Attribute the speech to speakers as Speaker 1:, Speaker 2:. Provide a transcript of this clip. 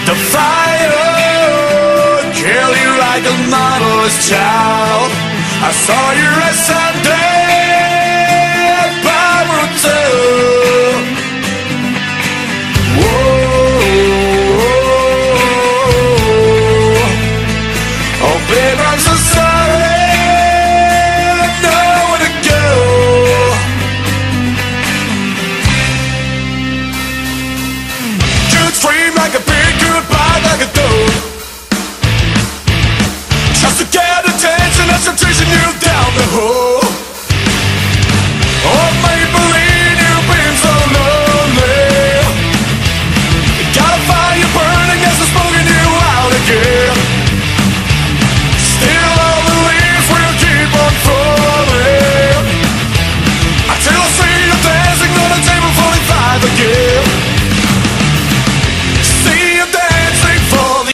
Speaker 1: The fire, kill you like a mother's child. I saw you as Sunday, Baruto. Whoa, oh babe, I'm so sorry, I know where to go. You'd scream like a big goodbye, like a dove. Just to get attention, as I'm chasing you down the hole. Oh, Maybelline, you've been so lonely. Got a fire burning as I'm smoking you out again. Still all the leaves will keep on falling until I see you dancing on a table 45 again.